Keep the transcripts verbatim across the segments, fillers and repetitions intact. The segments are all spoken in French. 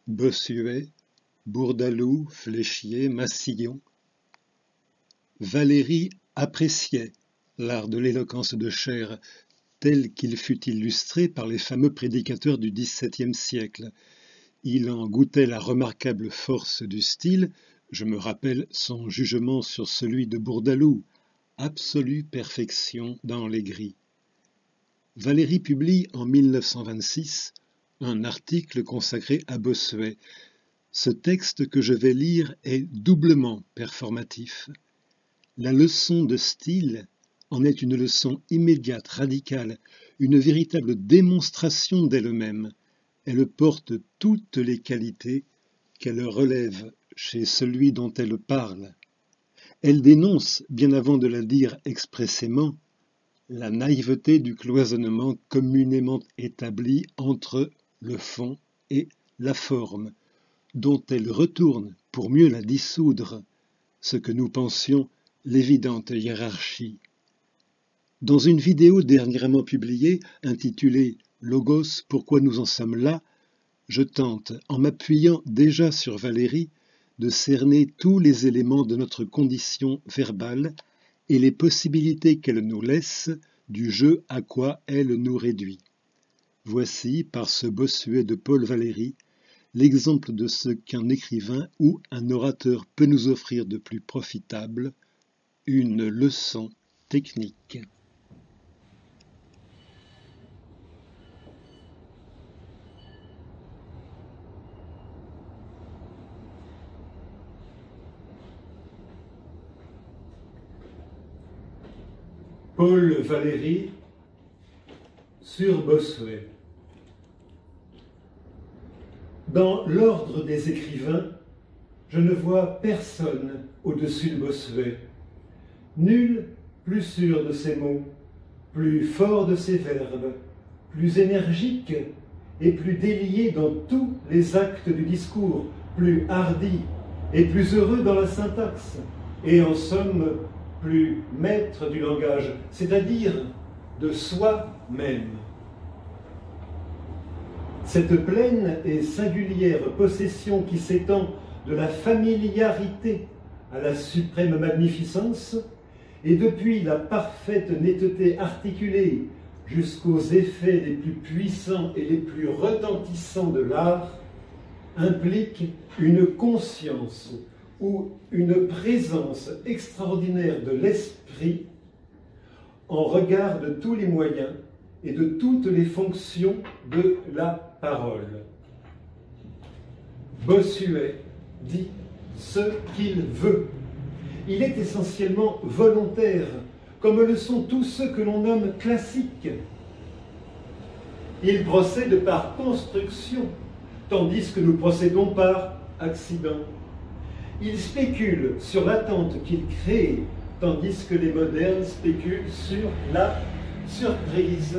Bossuet, Bourdaloue, Fléchier, Massillon. Valéry appréciait l'art de l'éloquence de chair tel qu'il fut illustré par les fameux prédicateurs du dix-septième siècle. Il en goûtait la remarquable force du style, je me rappelle son jugement sur celui de Bourdaloue, absolue perfection dans les gris. Valéry publie en mille neuf cent vingt-six un article consacré à Bossuet. Ce texte que je vais lire est doublement performatif. La leçon de style en est une leçon immédiate, radicale, une véritable démonstration d'elle-même. Elle porte toutes les qualités qu'elle relève chez celui dont elle parle. Elle dénonce, bien avant de la dire expressément, la naïveté du cloisonnement communément établi entre le fond et la forme, dont elle retourne, pour mieux la dissoudre, ce que nous pensions l'évidente hiérarchie. Dans une vidéo dernièrement publiée, intitulée « Logos, pourquoi nous en sommes là ?», je tente, en m'appuyant déjà sur Valéry, de cerner tous les éléments de notre condition verbale et les possibilités qu'elle nous laisse du jeu à quoi elle nous réduit. Voici, par ce Bossuet de Paul Valéry, l'exemple de ce qu'un écrivain ou un orateur peut nous offrir de plus profitable, une leçon technique. Paul Valéry sur Bossuet. Dans l'ordre des écrivains, je ne vois personne au-dessus de Bossuet. Nul plus sûr de ses mots, plus fort de ses verbes, plus énergique et plus délié dans tous les actes du discours, plus hardi et plus heureux dans la syntaxe, et en somme, plus maître du langage, c'est-à-dire de soi-même. Cette pleine et singulière possession qui s'étend de la familiarité à la suprême magnificence, et depuis la parfaite netteté articulée jusqu'aux effets les plus puissants et les plus retentissants de l'art, implique une conscience ou une présence extraordinaire de l'esprit en regard de tous les moyens et de toutes les fonctions de la parole. Bossuet dit ce qu'il veut. Il est essentiellement volontaire, comme le sont tous ceux que l'on nomme classiques. Il procède par construction, tandis que nous procédons par accident. Il spécule sur l'attente qu'il crée, tandis que les modernes spéculent sur la surprise.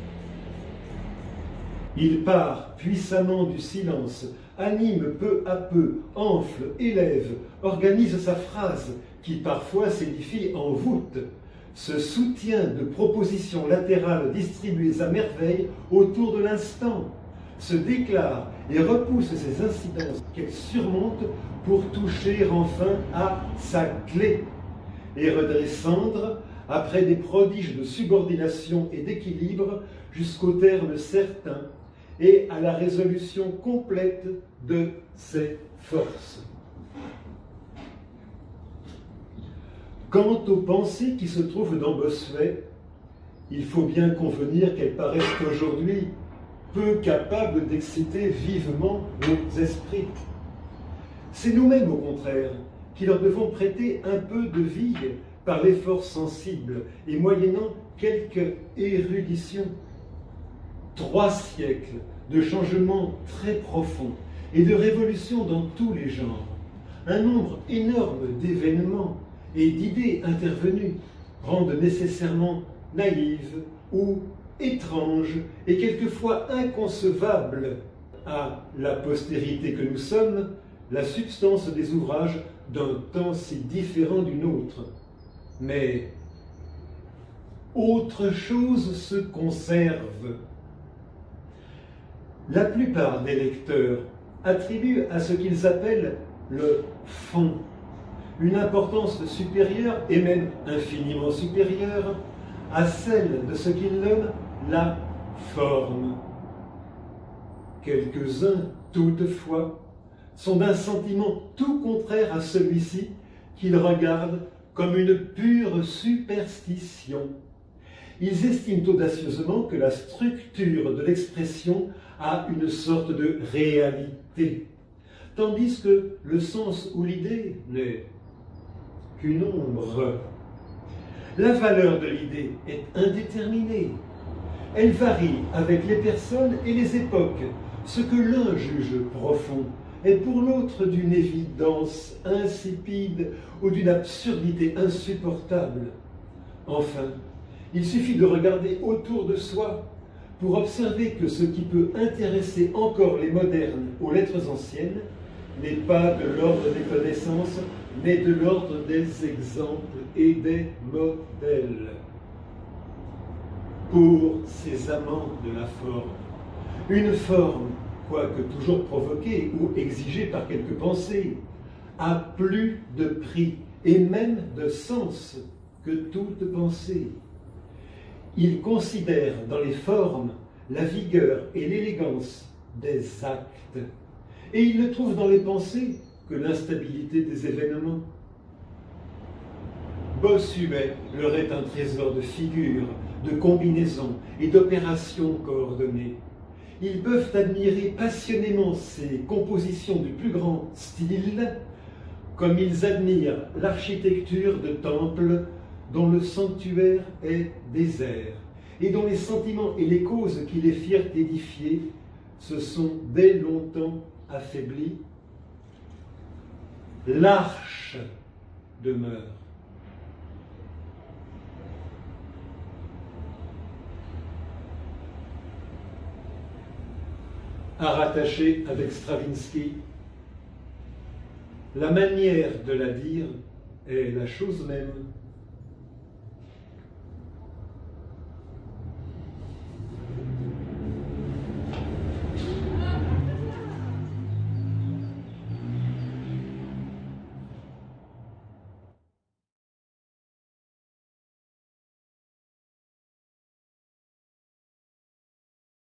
Il part puissamment du silence, anime peu à peu, enfle, élève, organise sa phrase, qui parfois s'édifie en voûte, se soutient de propositions latérales distribuées à merveille autour de l'instant, se déclare et repousse ses incidences qu'elle surmonte pour toucher enfin à sa clé et redescendre après des prodiges de subordination et d'équilibre jusqu'au terme certain et à la résolution complète de ses forces. Quant aux pensées qui se trouvent dans Bossuet, il faut bien convenir qu'elles paraissent aujourd'hui peu capables d'exciter vivement nos esprits. C'est nous-mêmes, au contraire, qui leur devons prêter un peu de vie par l'effort sensible et moyennant quelque érudition. Trois siècles de changements très profonds et de révolutions dans tous les genres, un nombre énorme d'événements et d'idées intervenues rendent nécessairement naïves ou étranges et quelquefois inconcevables à la postérité que nous sommes la substance des ouvrages d'un temps si différent du nôtre. Mais autre chose se conserve. La plupart des lecteurs attribuent à ce qu'ils appellent le fond une importance supérieure, et même infiniment supérieure, à celle de ce qu'ils nomment la forme. Quelques-uns, toutefois, sont d'un sentiment tout contraire à celui-ci qu'ils regardent comme une pure superstition. Ils estiment audacieusement que la structure de l'expression a une sorte de réalité, tandis que le sens ou l'idée n'est qu'une ombre. La valeur de l'idée est indéterminée. Elle varie avec les personnes et les époques. Ce que l'un juge profond est pour l'autre d'une évidence insipide ou d'une absurdité insupportable. Enfin, il suffit de regarder autour de soi pour observer que ce qui peut intéresser encore les modernes aux lettres anciennes n'est pas de l'ordre des connaissances, mais de l'ordre des exemples et des modèles. Pour ces amants de la forme, une forme, quoique toujours provoquée ou exigée par quelques pensées, a plus de prix et même de sens que toute pensée. Ils considèrent dans les formes la vigueur et l'élégance des actes, et ils ne trouvent dans les pensées que l'instabilité des événements. Bossuet leur est un trésor de figures, de combinaisons et d'opérations coordonnées. Ils peuvent admirer passionnément ces compositions du plus grand style, comme ils admirent l'architecture de temples dont le sanctuaire est désert, et dont les sentiments et les causes qui les firent édifier se sont dès longtemps affaiblis. L'arche demeure. À rattacher avec Stravinsky, la manière de la dire est la chose même.